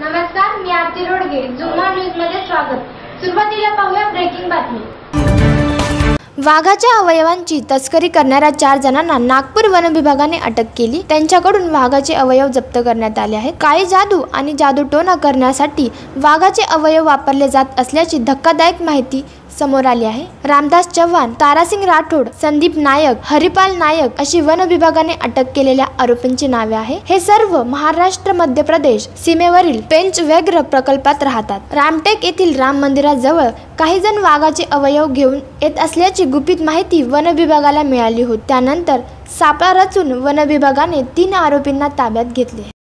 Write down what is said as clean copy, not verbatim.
नमस्कार, मी आरती रोडगे. जुम्मा न्यूज मध्ये स्वागत. सुरुवातीला पाहूया ब्रेकिंग बातमी. वाघाच्या अवयवांची तस्करी करणाऱ्या 4 जणांना नागपूर वन विभागाने अटक केली. त्यांच्याकडून वाघाचे अवयव जप्त करण्यात आले आहेत. काळी जादू आणि जादूटोणा करण्यासाठी वाघाचे अवयव वापरले जात असल्याची धक्कादायक माहिती समोर आली आहे. रामदास चव्हाण, तारासिंग राठोड, संदीप नायक, हरिपाल नायक अशी वन विभागाने अटक केलेल्या आरोपींची नावे आहे. हे सर्व महाराष्ट्र मध्य प्रदेश सीमेवरील पेंच व्याघ्र प्रकल्पात राहतात. रामटेक येथील राम मंदिराजवळ काही जण वाघाचे अवयव घेऊन येत असल्याची गुपित माहिती वन विभागाला मिळाली होती. त्यानंतर सापळा रचून वन विभागाने 3 आरोपींना ताब्यात घेतले.